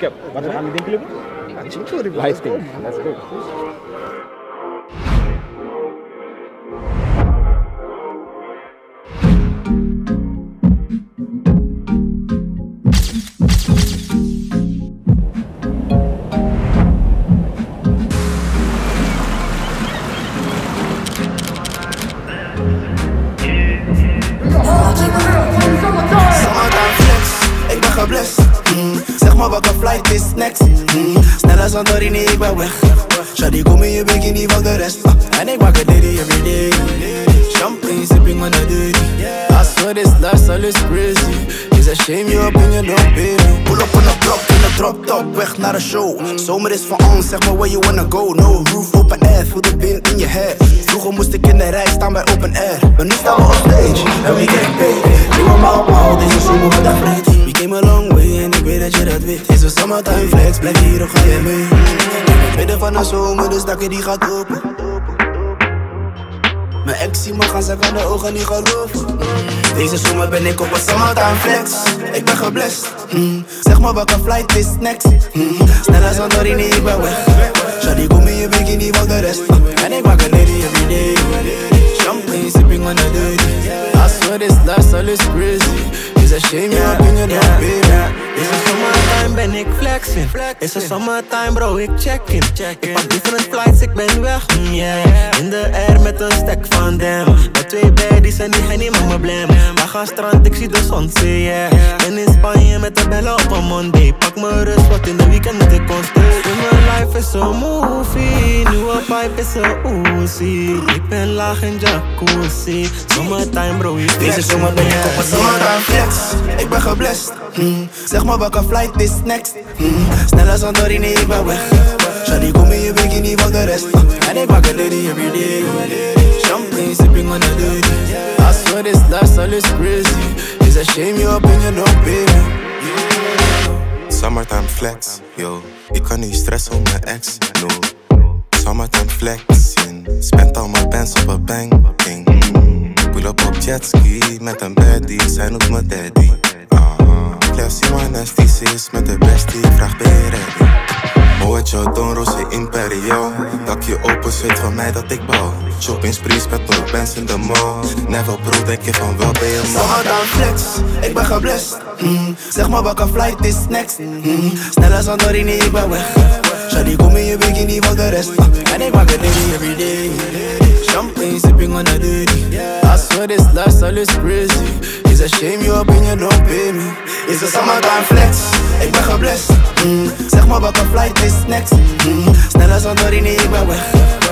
cap. Wat we gaan met die club? Livestream. Let's go. Zeg maar welke flight is next. Snel als Santorini, ik ben weg. Shawty, kom in je bikini, van de rest. En ik maak het dirty every day. Champagne sipping on a dirty. I swear this lifestyle is crazy. It's a shame your opinion don't pay me. Pull up on the block in de drop top, weg naar de show. Zomer is van ons, zeg maar where you wanna go. No roof, open air, feel the wind in je hair. Vroeger moest ik in de rij staan bij open air. Maar nu staan we op stage, en we get paid. Nieuwe maal, deze zomer wordt echt vreed. We came a long way en ik weet dat je dat weet. Is een summertime flex, blijf hier of ga je mee? In het midden van de zomer, dus dakken die gaat open. Mijn ex zie me gaan, ze kan de ogen niet geloven. Deze zomer ben ik op een summertime flex. Ik ben geblest. Zeg maar welke flight is next. Snel als Santorini, ik ben weg. Shawty, kom in je bikini, van de rest. En ik maak het lady every day. Champagne sipping on the dirty. I swear this lifestyle is crazy. It's a shame your opinion don't pay me. Is a summertime ben ik flexing. Is a summertime bro, ik check in. Ik pak different flights, ik ben weg. In de air met een stack van them. Met twee baddies en die gaan niet met me blem. Wij gaan strand, ik zie de zon, say yeah. Ben in Spanje met de bellen op een Monday. Pak me rust, wat in de weekend moet ik consteren. Mijn life is een movie. Nieuwe pipe is een Uzi. Ik ben laag in jacuzzi. Summertime bro, je deze zomer ben ik op een summertime flex. Ik ben geblest. Zeg maar welke flight is next. Snel als Santorini, ik ben weg. Shawty, kom in je bikini, van de rest. En ik maak het lady every day. Champagne sipping on the dirty. I swear this lifestyle is crazy. It's a shame your opinion don't pay me. Summertime flex, yo. Ik kan niet stressen om mijn ex, no. Summertime flex, spend al mijn bands op een banking. Pull up op jetski met een baddie, zij noemt me daddy. Classy maar nasty, ze is met de bestie, vraag ben je ready? Moetje, Don Rosé Imperial. Dakje open, zweet van mij dat ik bouw. Shopping sprees met nog bands in de mall. Never bro, denk je van wel ben je man. Summertime flex, ik ben geblest. Zeg maar welke flight is next. Snel als Santorini, ik ben weg. Shawty, kom in je bikini, van de rest. En ik maak het lady every day. Champagne sipping on the dirty. I swear this lifestyle is crazy. It's a shame your opinion don't pay me. It's a summertime flex, ik ben geblest. Zeg maar welke flight is next. Snel als Santorini, ik ben weg.